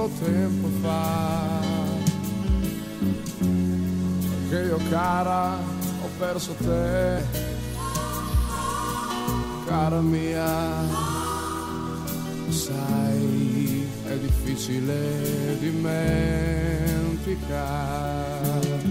poco tempo fa, perché io cara ho perso te, cara mia, sai è difficile dimenticare.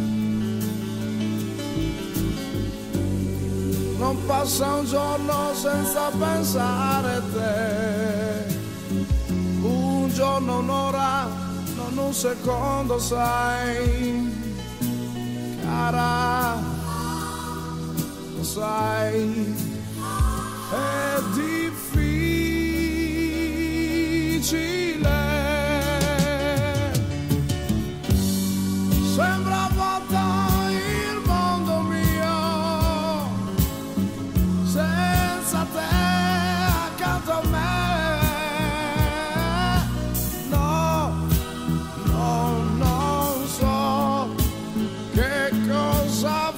Non passa un giorno senza pensare a te, un giorno, un'ora, non un secondo, sai, cara, lo sai, è difficile. Sembra vuoto il mondo mio, senza te accanto a me. No, no, non so che cosa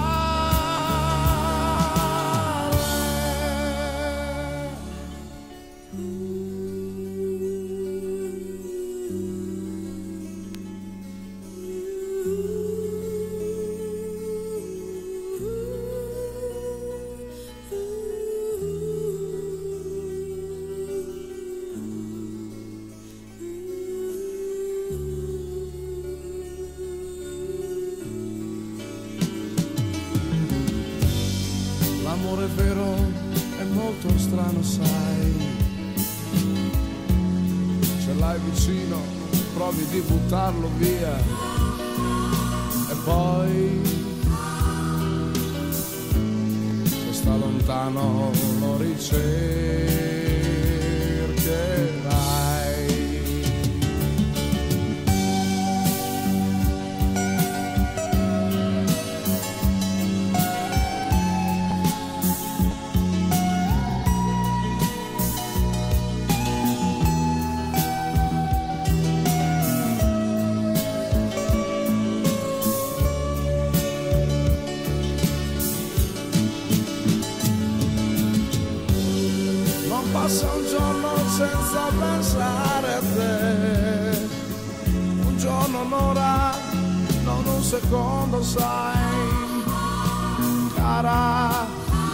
l'amore vero è molto strano, sai, ce l'hai vicino, provi di buttarlo via e poi se sta lontano lo ricercherai. Passa un giorno senza pensare a te, un giorno, un'ora, non un secondo, sai, cara,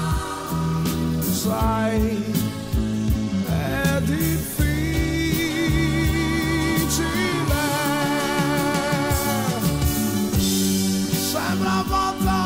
sai, è difficile. Sembra vuota